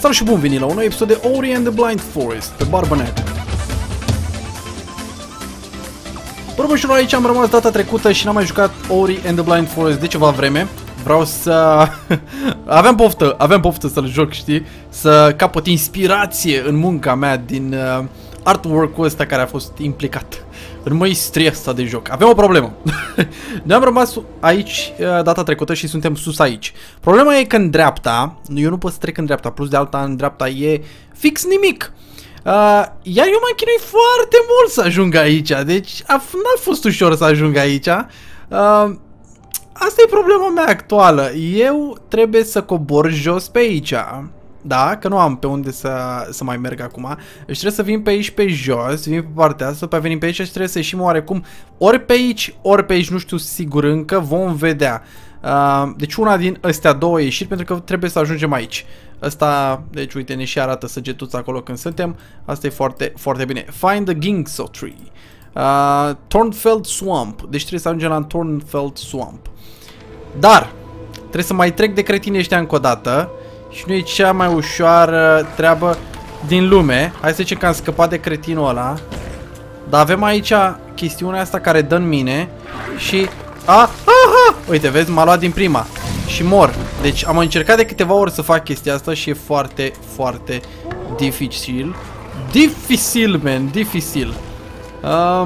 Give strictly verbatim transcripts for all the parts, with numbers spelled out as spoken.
Salut și bun venit la un nou episod de Ori and the Blind Forest pe Barbanet. Bărbușilor, aici am rămas data trecută și n-am mai jucat Ori and the Blind Forest de ceva vreme. Vreau să... aveam poftă, aveam poftă să-l joc, știi? Să capăt inspirație în munca mea din uh, artwork-ul ăsta care a fost implicat în măistria asta de joc. Avem o problemă. Ne-am rămas aici uh, data trecută și suntem sus aici. Problema e că în dreapta, eu nu pot să trec în dreapta, plus de alta în dreapta e fix nimic. Uh, iar eu m-am chinuit foarte mult să ajung aici, deci n-a fost ușor să ajung aici. Uh, Asta e problema mea actuală. Eu trebuie să cobor jos pe aici. Da, că nu am pe unde să, să mai merg acum. Deci trebuie să vin pe aici pe jos, vin pe partea asta, pe venim pe aici și trebuie să ieșim oarecum ori pe aici, ori pe aici, nu știu sigur încă, vom vedea. Uh, deci una din astea două ieșiri pentru că trebuie să ajungem aici. Asta, deci uite, ne și arată săgetuța acolo când suntem. Asta e foarte, foarte bine. Find the Ginkgo Tree. Uh, Thornfeld Swamp. Deci trebuie să ajungem la Thornfeld Swamp. Dar trebuie să mai trec de cretinii ăștia încă o dată. Și nu e cea mai ușoară treabă din lume. Hai să zicem că am scăpat de cretinul ăla. Dar avem aici chestiunea asta care dă în mine. Și... A, aha! Uite, vezi, m-a luat din prima. Și mor. Deci am încercat de câteva ori să fac chestia asta și e foarte, foarte dificil. Dificil, man, dificil. uh,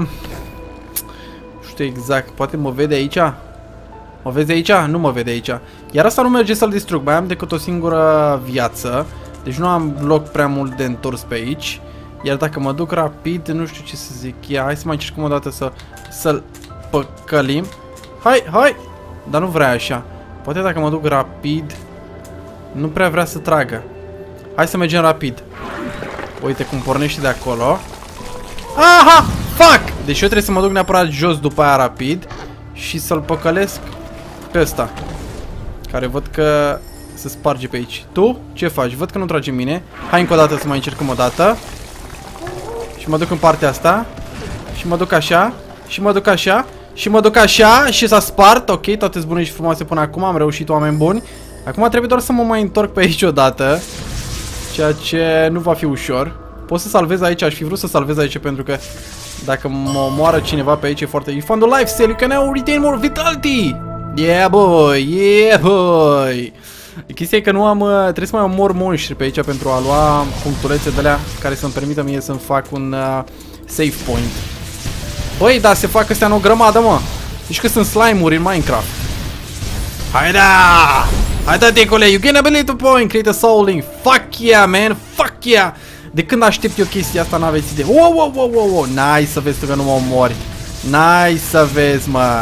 Nu știu exact. Poate mă vede aici? Mă vezi aici? Nu mă vede aici. Iar asta nu merge să-l distrug. Mai am decât o singură viață. Deci nu am loc prea mult de întors pe aici. Iar dacă mă duc rapid, nu știu ce să zic. Ia, hai să mai încercăm o dată să, să-l păcălim. Hai, hai! Dar nu vrea așa. Poate dacă mă duc rapid, nu prea vrea să tragă. Hai să mergem rapid. Uite cum pornește de acolo. Aha! Fuck! Deci eu trebuie să mă duc neapărat jos după aia rapid și să-l păcălesc pe ăsta, care văd că se sparge pe aici. Tu? Ce faci? Văd că nu trage mine. Hai încă o dată să mai încercăm o dată. Și mă duc în partea asta. Și mă duc așa. Și mă duc așa. Și mă duc așa. Și s-a spart. Ok, toate sunt bune și frumoase până acum. Am reușit, oameni buni. Acum trebuie doar să mă mai întorc pe aici o dată. Ceea ce nu va fi ușor. Pot să salvez aici. Aș fi vrut să salvez aici pentru că dacă mă omoară cineva pe aici e foarte... You found a life cell. You can now retain more vitality. Yeah, boy! Yeah, boy! Chestia e că nu am... Trebuie să mai omor monștri pe aici pentru a lua punctulețe de alea care să-mi permită mie să-mi fac un uh, save point. Băi, dar se fac astea în o grămadă, mă! Zici că sunt slime-uri în Minecraft. Haida! Haida, ticule! You gain ability point! Create a soul link! Fuck yeah, man! Fuck yeah! De când aștept eu chestia asta, n-aveți idee. Wow, wow, wow, wow, wow! Nice să vezi tu că nu mă omori. Nice să vezi, mă!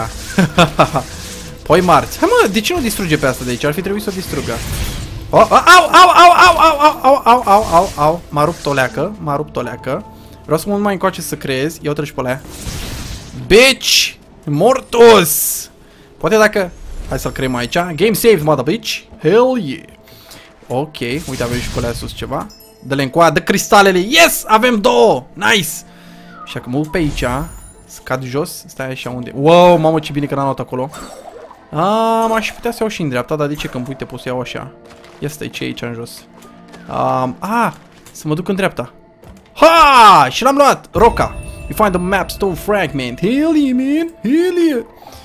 Păi marți. Hai mă, de ce nu distruge pe asta de aici? Ar fi trebuit să o distrugă. Oh, au, au, au, au, au, au, au, au, au, au, au. M-a rupt o leacă, m-a rupt o leacă. Vreau să mă mai încoace să creez. Ia-o treci pe alea. Bitch! Mortus! Poate dacă... Hai să-l creăm aici. Game save, mother bitch. Hell yeah. Ok, uite, avem și pe alea sus ceva. Dă-le încoa, dă cristalele. Yes! Avem două! Nice! Și acum mă duc pe aici. Scad jos. Stai așa unde... Wow, mamă, ce bine că n-am luat acolo. Ah, m-aș putea să iau și în dreapta, dar de ce? Că uite, pot să iau așa. Ia stai, ce e aici în jos? Um, ah, să mă duc în dreapta. Ha! Și l-am luat! Roca! You find the map stone fragment. Hell yeah, man! Hell yeah!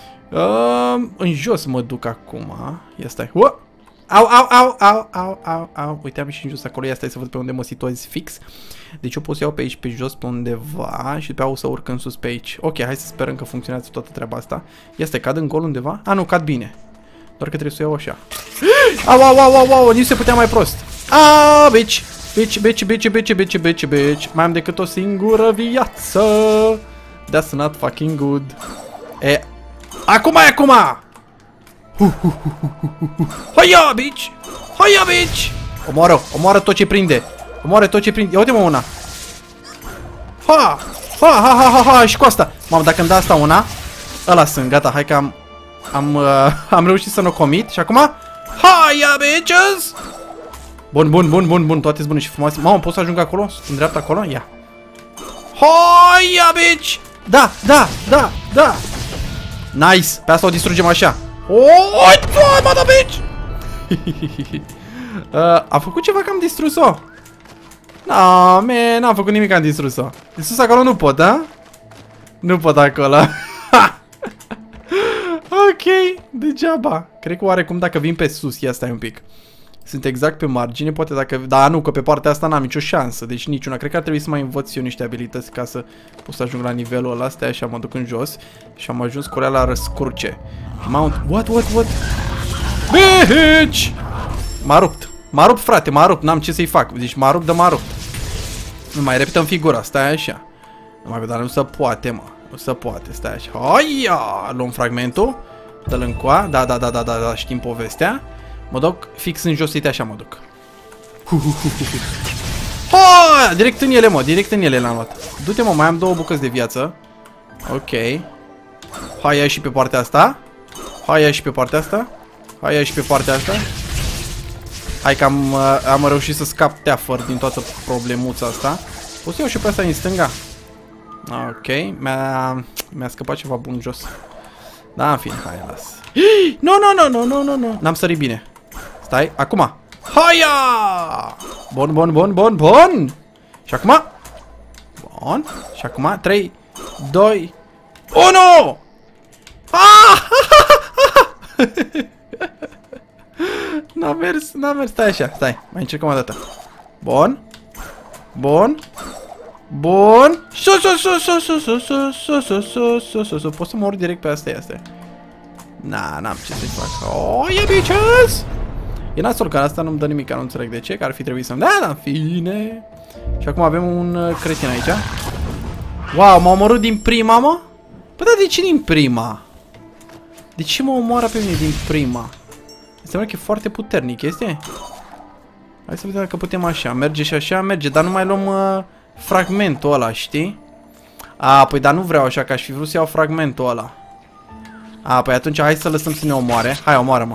Um, în jos mă duc acum. Ia stai. Wow! Au, au, au, au, au, au, au. Uite, am și în jos acolo. Ia stai să văd pe unde mă situez fix. Deci eu pot să iau pe aici, pe jos, pe undeva. Și după aia o să urc în sus pe aici. Ok, hai să sperăm că funcționează toată treaba asta. Ia stai, cad în gol undeva? Ah, nu, cad bine. Doar că trebuie să o iau așa. Au, au, au, au, au, nici se putea mai prost. Ah, bitch. Bitch, bitch, bitch, bitch, bitch, bitch, bitch. Mai am decât o singură viață. That's not fucking good. E, acum e acum! Haia, bitch! Haia, bitch! Omoară, omoară tot ce prinde. Omoară tot ce prinde. Ia uite-mă una. Ha! Ha, ha, ha, ha, ha, și cu asta. Mamă, dacă îmi da asta una, ăla sunt, gata, hai că am Am, uh, am reușit să nu comit. Și acum, haia, bitches! Bun, bun, bun, bun, bun, toate sunt bune și frumoase. Mamă, pot să ajung acolo? În dreapta acolo? Ia. Haia, bitch! Da, da, da, da. Nice, pe asta o distrugem așa. Oh, mă, da, bitch! Uh, a făcut ceva că am distrus-o? No, man, n-am făcut nimic, am distrus-o. Distrus acolo nu pot, da? Nu pot acolo. Ok, degeaba. Cred că oarecum dacă vin pe sus, ia stai un pic. Sunt exact pe margine, poate dacă... Da, nu, că pe partea asta n-am nicio șansă, deci niciuna. Cred că ar trebui să mai învăț eu niște abilități ca să pot să ajung la nivelul ăla. Stai așa, mă duc în jos și am ajuns cu la răscurce. Mount... What, what, what? Bitch! M-a rupt. M-a rupt, frate, m-a rupt, n-am ce să-i fac. Deci m-a rupt de m-a rupt. Nu mai repetăm figura, stai așa. Nu mai vedem, nu se poate, mă. Nu se poate, stai așa. Haia! Luăm fragmentul. Dă-l încoa. Da, da, da, da, da, da, știm povestea. Mă duc fix în jos, uite așa mă duc. Oh, direct în ele, mă, direct în ele l-am luat. Du-te, mă, mai am două bucăți de viață. Ok. Hai, ia și pe partea asta. Hai, ia și pe partea asta. Hai, ia și pe partea asta. Hai că am, am reușit să scap teafăr din toată problemuța asta. Pot să iau și pe asta în stânga. Ok, mi-a mi-a scăpat ceva bun jos. Da, în fine, hai, las. Nu, nu, nu, nu, nu, nu, nu. N-am sărit bine. Stai, acum. Haia! Bun, bun, bun, bun, bun! Și acum? Bun. Și acum, trei, doi, unu! Ah! N-a mers, n-a mers, stai așa, stai, mai încercăm o dată. Bun. Bun. Bun. Sus, sus, sus, sus, sus, sus, sus, sus, sus, sus, sus, sus. Pot să mor direct pe astea, astea. Na, n-am ce să-i fac. Oh, e bitches! E nasol că asta nu-mi dă nimic, nu înțeleg de ce, că ar fi trebuit să-mi... Da, da, în fine. Și acum avem un cretin aici. Wow, m-a omorât din prima, mă? Păi da, de ce din prima? De ce mă omoară pe mine din prima? Înseamnă că e foarte puternic, este? Hai să vedem dacă putem așa. Merge și așa, merge, dar nu mai luăm uh, fragmentul ăla, știi? A, păi dar nu vreau așa, că aș fi vrut să iau fragmentul ăla. A, păi atunci hai să lăsăm să ne omoare. Hai, omoară-mă.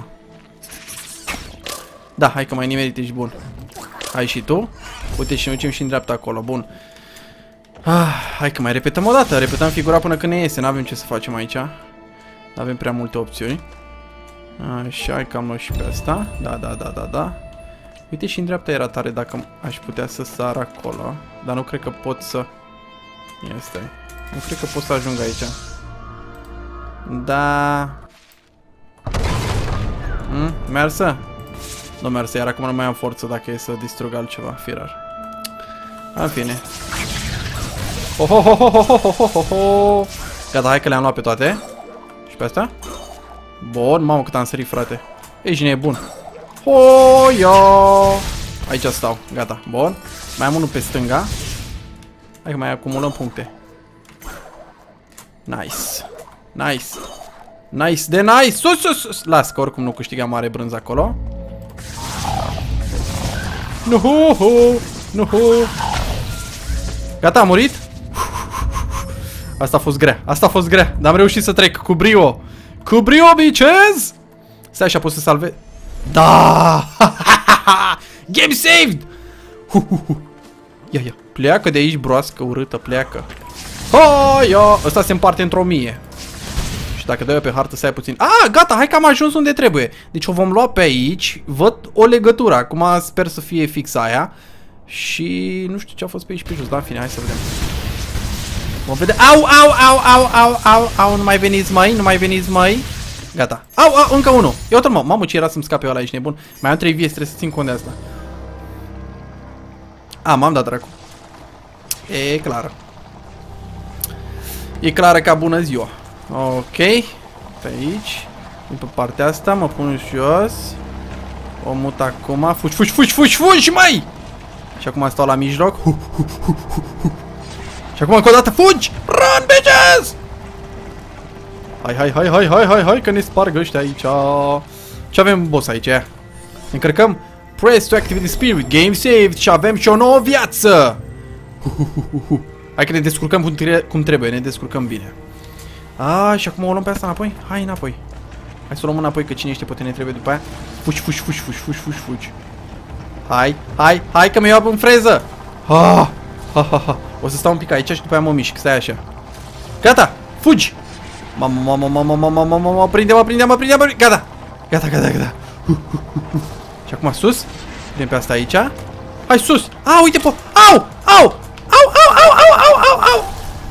Da, hai că mai nimerit, ești bun. Hai și tu. Uite și ne ducem și în dreapta acolo, bun. Ah, hai că mai repetăm o dată. Repetăm figura până când ne iese. N-avem ce să facem aici. N-avem prea multe opțiuni. Așa, hai că am luat și pe asta. Da, da, da, da, da. Uite și în dreapta era tare dacă aș putea să sar acolo. Dar nu cred că pot să... Ia stai. Nu cred că pot să ajung aici. Da. Hmm? Mersă? Nu mersă, iar acum nu mai am forță dacă e să distrug altceva, firar. În fine. Oh, oh, oh, oh, oh, oh, oh, oh. Gata, hai că le-am luat pe toate. Și pe asta? Bun, mamă cât am sărit, frate. Ești nebun. Oh, yo. Aici stau, gata, bun. Mai am unul pe stânga. Hai că mai acumulăm puncte. Nice. Nice. Nice de nice. Sus, sus, sus. Las că oricum nu câștigam mare brânză acolo. Nuhu, nuhu. Gata, a murit? Asta a fost grea. Asta a fost grea. Dar am reușit să trec cu brio. Cu brio, bitches! Stai așa, pot să salve. Da! Game saved! Ia, ia. Pleacă de aici, broască urâtă, pleacă. Oh, ia. Ăsta se împarte într-o mie. Și dacă dă eu pe hartă, să ai puțin. Ah, gata, hai că am ajuns unde trebuie. Deci o vom lua pe aici. Văd o legătură. Acum sper să fie fix aia. Și nu știu ce a fost pe aici pe jos. Da, în fine, hai să vedem. Vom vedea. Au, au, au, au, au, au, au. Nu mai veniți, mai, nu mai veniți, mai. Gata. Au, au, încă unul. Ia uite-l, mă. Mamă, ce era să-mi scape ăla, ești nebun. Mai am trei vieți, trebuie să țin cont de asta. A, m-am dat dracu. E clară. E clară ca bună ziua. Ok. Pe aici. Din pe partea asta mă pun jos. O mut acum. Fugi, fugi, fugi, fugi, fugi, mai! Și acum stau la mijloc. Și acum încă o dată fugi! Run, bitches! Hai, hai, hai, hai, hai, hai, hai, că ne sparg ăștia aici. Ce avem, boss, aici? Încărcăm. Press to activate the spirit. Game saved. Și avem și o nouă viață. Hai că ne descurcăm cum, tre cum trebuie. Ne descurcăm bine. A, și acum o luăm pe asta înapoi? Hai înapoi. Hai să o luăm înapoi, că cine știe, poate ne trebuie după aia. Fugi, fugi, fugi, fugi, fugi, fugi, fugi. Hai, hai, hai că mi iau în freză. Ha, ha, ha, ha. O să stau un pic aici și după aia mă mișc. Stai așa. Gata, fugi. Mamă, mamă, mamă, mamă, mamă, mamă, prinde-mă, prinde-mă, prinde-mă, gata. Gata, gata, gata. Și acum sus. Vin pe asta aici. Hai sus! Au, uite pe... Au! Au! Au! Au! Au! Au! Au! Au! Au!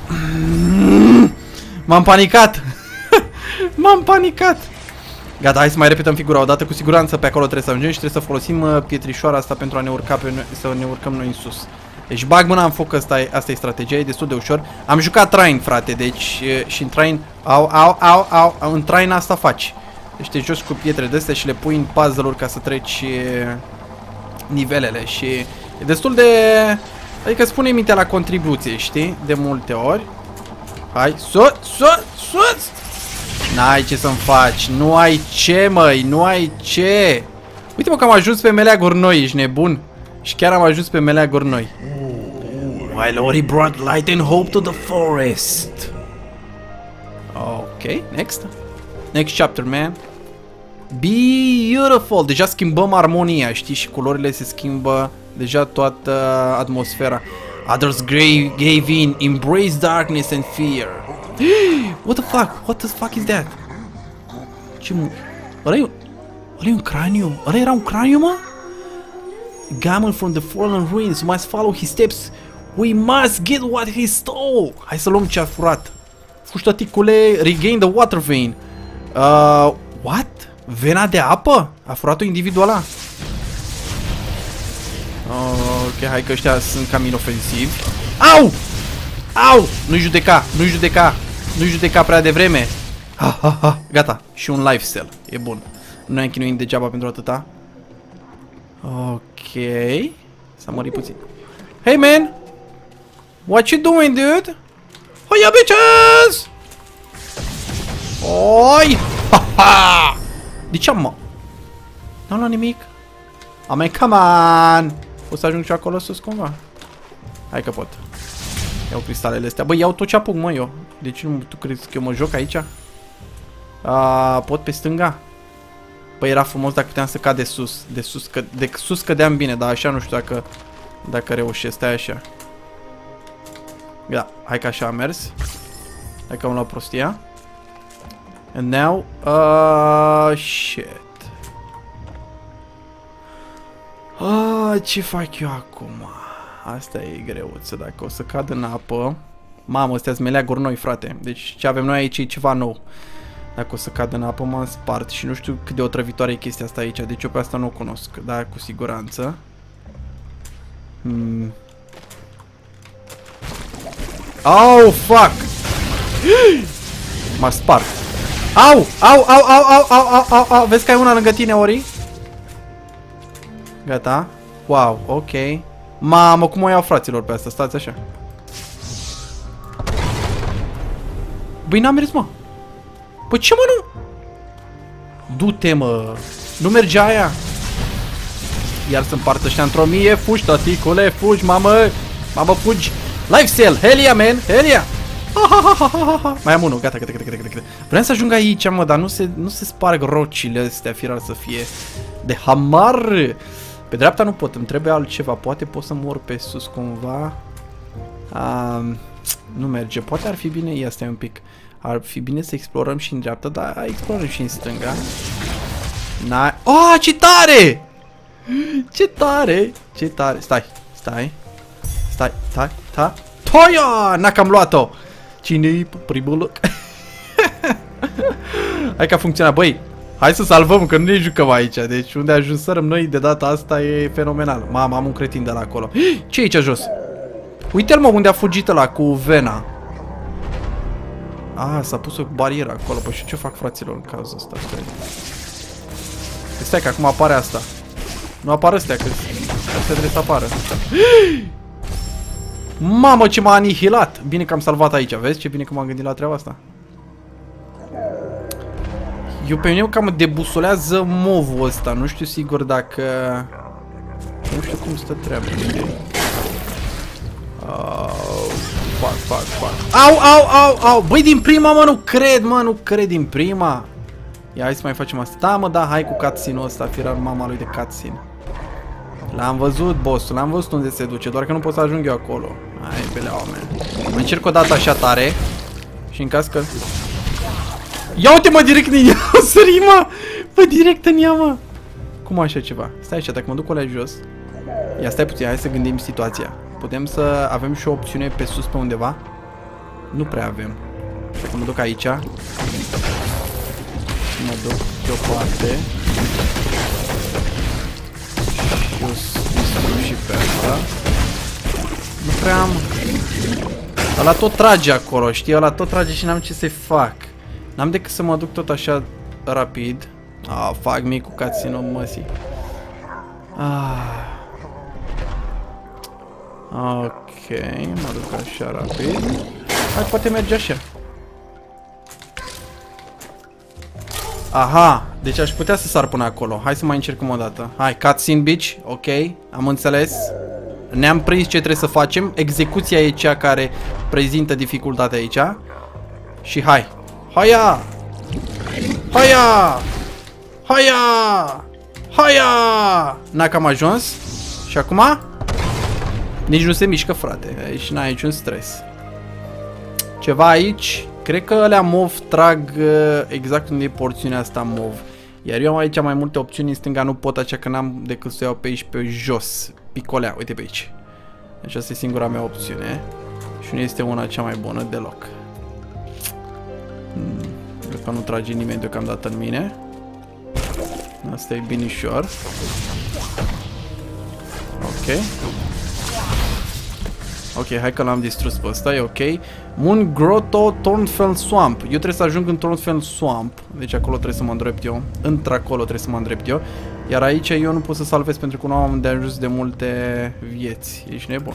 M-am panicat! M-am panicat! Gata, hai să mai repetăm figura o dată. Cu siguranță pe acolo trebuie să ajungem și trebuie să folosim uh, pietrișoara asta pentru a ne urca pe noi, să ne urcăm noi în sus. Deci bag mâna în foc, asta e, asta e strategia, e destul de ușor. Am jucat train, frate, deci uh, și în train, au, au, au, au, au, în train asta faci. Deci te joci cu pietre de astea și le pui în puzzle-uri ca să treci uh, nivelele și e destul de... Adică spune mintea la contribuție, știi? De multe ori. Hai, sus, sus, sus! N-ai ce să-mi faci, nu ai ce, măi, nu ai ce. Uite mă că am ajuns pe meleaguri noi, ești nebun? Și chiar am ajuns pe meleaguri noi. While Ori brought light and hope to the forest. Ok, next. Next chapter, man. Beautiful. Deja schimbăm armonia, știi? Și culorile se schimbă. Deja toată atmosfera. Others gave in, embrace darkness and fear. What the fuck? What the fuck is that? Ce mu... Ăla e un... Ăla e un craniu? Ăla era un craniu, mă? Gammon from the fallen ruins must follow his steps. We must get what he stole. Hai să luăm ce a furat. Fuștăticule, regain the water vein. Uh, what? Vena de apă? A furat-o individul ăla? Ok, hai că ăștia sunt cam inofensivi. Au! Au! Nu-i judeca, nu-i judeca, nu-i judeca prea devreme. Ha, ha, ha, gata. Și un life cell, e bun. Nu ne-am chinuit degeaba pentru atâta. Ok. S-a mărit puțin. Hey man! What you doing, dude? Hiya, bitches! Oi! Ha, ha! De ce am, mă? N-am luat nimic? I mean, come on! O să ajung și acolo sus cumva? Hai că pot. Iau cristalele astea. Băi, iau tot ce apuc, mă, eu. Deci nu, tu crezi că eu mă joc aici? A, pot pe stânga? Păi era frumos dacă puteam să cad de sus. De sus, că, de sus cădeam bine, dar așa nu știu dacă, dacă reușesc. Stai așa. Da, hai că așa a mers. Hai că am luat prostia. And now, uh, shit. Ah, ce fac eu acum? Asta e greuță, dacă o să cad în apă. Mamă, astea sunt meleaguri noi, frate. Deci ce avem noi aici e ceva nou. Dacă o să cad în apă, m-am spart și nu știu cât de otrăvitoare e chestia asta aici. Deci eu pe asta nu o cunosc, dar cu siguranță. Hmm. Oh, fuck! M-a spart. Au! Au, au, au, au, au, au, au, au! Vezi că ai una lângă tine, Ori? Gata. Wow, ok. Mamă, cum o iau, fraților, pe asta? Stați așa. Băi, n-am mers, mă. Păi ce, mă, nu? Du-te, mă. Nu merge aia. Iar să împartă ăștia într-o mie. Fugi, taticule, fugi, mamă. Mamă, fugi. Life cell, hell yeah, man, hell yeah. Mai am unul, gata, gata, gata, gata, gata. Vreau să ajung aici, mă, dar nu se, nu se sparg rocile astea, firar să fie de hamar. Pe dreapta nu pot, îmi trebuie altceva. Poate pot să mor pe sus cumva. Um, nu merge, poate ar fi bine, ia stai un pic. Ar fi bine să explorăm și în dreapta, dar explorăm și în stânga. Na, oh, ce tare! Ce tare! Ce tare! Stai, stai. Stai, stai, stai. Toia! N-a cam luat-o! Cine-i pe primul loc? Hai că a funcționat, băi! Hai să salvăm, că nu ne jucăm aici. Deci unde ajunsărăm noi de data asta e fenomenal. Mamă, am un cretin de la acolo. Ce e aici jos? Uite-l, mă, unde a fugit ăla cu vena. Ah, s-a pus o barieră acolo. Păi și ce fac, fraților, în cazul ăsta? Stai. Stai că acum apare asta. Nu apar astea, că astea trebuie să apară. Mamă, ce m-a anihilat. Bine că am salvat aici, vezi? Ce bine că m-am gândit la treaba asta. Eu pe mine cam mă debusolează movul ăsta. Nu știu sigur dacă... Nu știu cum stă treaba. Uh, fac, fac, fac. Au, au, au, au. Băi, din prima, mă, nu cred, mă, nu cred din prima. Ia, hai să mai facem asta. Da, mă, da, hai cu cutscene-ul ăsta. Firar mama lui de cutscene. L-am văzut, bossul, l-am văzut unde se duce. Doar că nu pot să ajung eu acolo. Hai, pe leaua mea. Mă încerc o dată așa tare. Și în caz că... Ia uite, mă, direct în ea. O sări, mă. Bă, direct în ea, mă. Cum așa ceva? Stai așa, dacă mă duc alea jos. Ia stai puțin, hai să gândim situația. Putem să avem și o opțiune pe sus pe undeva? Nu prea avem. Dacă mă duc aici. Mă duc de o parte. Și eu distrug și pe asta. Nu prea am... Ăla tot trage acolo, știi? Ăla tot trage și n-am ce să-i fac. N-am decât să mă duc tot așa rapid. Ah, fac mic cu cutscene-ul măsii. Ah. Ok, mă duc așa rapid. Hai, poate merge așa. Aha, deci aș putea să sar până acolo. Hai să mai încercăm o dată. Hai, cutscene bitch, ok, am înțeles. Ne-am prins ce trebuie să facem. Execuția e cea care prezintă dificultatea aici. Și hai. Haia! Haia! Haia! Haia! N-a cam ajuns. Și acum? Nici nu se mișcă, frate. Aici n-ai niciun stres. Ceva aici. Cred că alea mov trag exact unde e porțiunea asta mov. Iar eu am aici mai multe opțiuni. În stânga nu pot, așa că n-am decât să iau pe aici pe jos. Picolea, uite pe aici. Deci asta e singura mea opțiune. Și nu este una cea mai bună deloc. Hmm. Cred că nu trage nimeni deocamdată în mine. Asta e binișor. Ok. Ok, hai că l-am distrus pe ăsta, e ok. Moon Grotto, Thornfell Swamp. Eu trebuie să ajung în Thornfell Swamp. Deci acolo trebuie să mă îndrept eu. Într-acolo trebuie să mă îndrept eu. Iar aici eu nu pot să salvez pentru că nu am de ajuns de multe vieți. Ești nebun.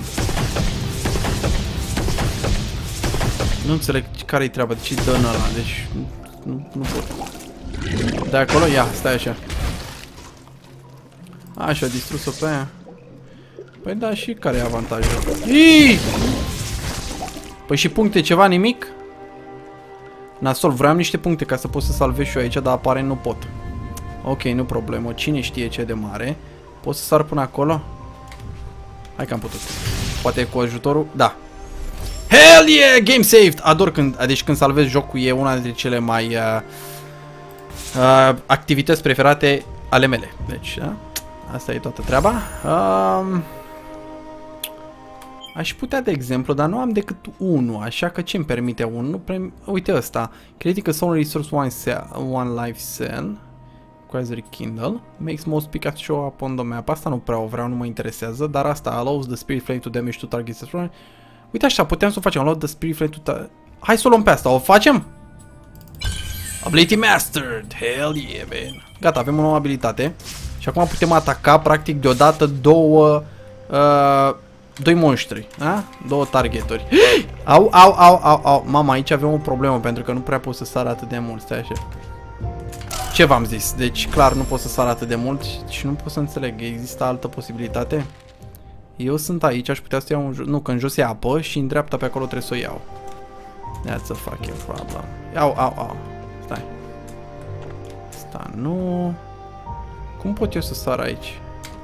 Nu înțeleg care-i treaba, de ce dă în ăla. Deci nu, nu pot. De acolo? Ia, stai așa. Așa, distrus-o pe aia. Păi da, și care e avantajul? Iii! Păi și puncte, ceva, nimic? Nasol, vreau niște puncte ca să pot să salvez și eu aici, dar apare nu pot. Ok, nu problemă, cine știe ce de mare. Pot să sar până acolo? Hai că am putut. Poate cu ajutorul? Da. Hell yeah! Game saved! Ador când, deci când salvez jocul, e una dintre cele mai uh, uh, activități preferate ale mele. Deci, da? Asta e toată treaba. Uh, Aș putea, de exemplu, dar nu am decât unul, așa că ce-mi permite unul? Uite ăsta. Critică Soul Resource one, cell, one Life Cell. Quasar Kindle. Makes most pickaxe show up on the map. Asta nu prea o vreau, nu mă interesează. Dar asta allows the Spirit Flame to damage to targets. Uite așa, putem să o facem. Allow the Spirit Flame to... Hai să o luăm pe asta, o facem? Ability Mastered! Hell yeah, man! Gata, avem o nouă abilitate. Și acum putem ataca, practic, deodată două... Uh, Doi monștri, a? Două targeturi. Au, au, au, au, au. Mama, aici avem o problemă pentru că nu prea pot să sar atât de mult. Stai așa. Ce v-am zis? Deci, clar, nu pot să sar atât de mult și nu pot să înțeleg. Există altă posibilitate? Eu sunt aici, aș putea să iau un jos. Nu, că în jos e apă și în dreapta pe acolo trebuie să o iau. That's a fucking problem. Au, au, au. Stai. Asta nu. Cum pot eu să sar aici?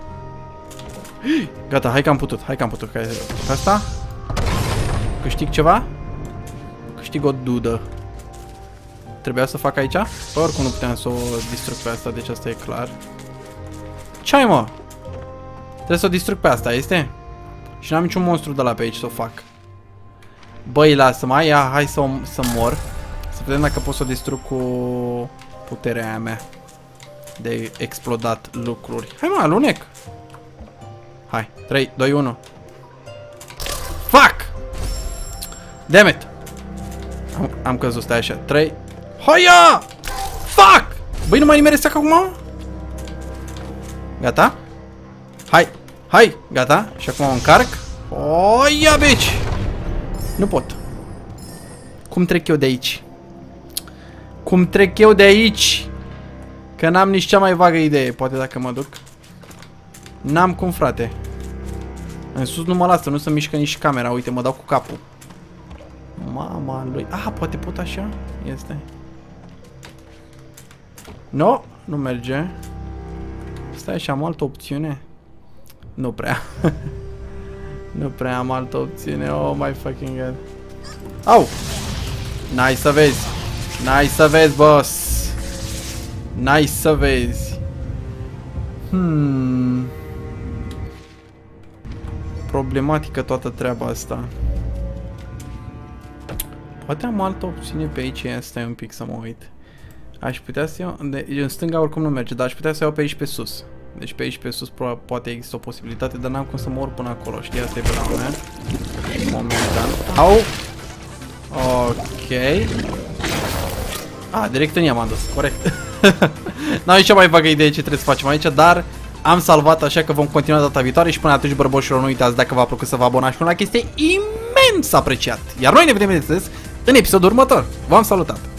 Gata, hai că am putut, hai că am putut. Asta? Câștig ceva? Câștig o dudă. Trebuia să fac aici? Păi oricum nu puteam să o distrug pe asta, deci asta e clar. Ce-ai, mă? Trebuie să o distrug pe asta, este? Și n-am niciun monstru de la pe aici să o fac. Băi, lasă-mă, ia, hai să, o, să mor. Să vedem dacă pot să o distrug cu puterea aia mea de explodat lucruri. Hai, mă, alunec! Hai, trei, doi, unu. Fuck! Damn it! Am, am căzut, stai așa. trei. Haia! Fuck! Băi, nu mai nimeresc acum? Gata? Hai, hai, gata. Și acum o încarc. Oia, bitch! Nu pot. Cum trec eu de aici? Cum trec eu de aici? Că n-am nici cea mai vagă idee. Poate dacă mă duc. N-am cum, frate. În sus nu mă lasă, nu se mișcă nici camera. Uite, mă dau cu capul. Mama lui. Ah, poate pot așa? Este. No, nu merge. Stai așa, am altă opțiune? Nu prea. Nu prea am altă opțiune. Oh my fucking god. Au! N-ai să vezi. N-ai să vezi, boss. N-ai să vezi. Hmm. Problematică toată treaba asta. Poate am altă opțiune pe aici, stai un pic să mă uit. Aș putea să iau, de, în stânga oricum nu merge, dar aș putea să iau pe aici pe sus. Deci pe aici pe sus poate există o posibilitate, dar n-am cum să mă urc până acolo, știi? Asta e pe la mea. Momentan. Au! Ok. A, direct în ea m-am dus, corect. N-am nici cea mai vagă idee ce trebuie să facem aici, dar am salvat, așa că vom continua data viitoare și până atunci, bărboșilor, nu uitați dacă v-a plăcut să vă abonați și un like, este imens apreciat. Iar noi ne vedem, bineînțeles, în episodul următor. V-am salutat!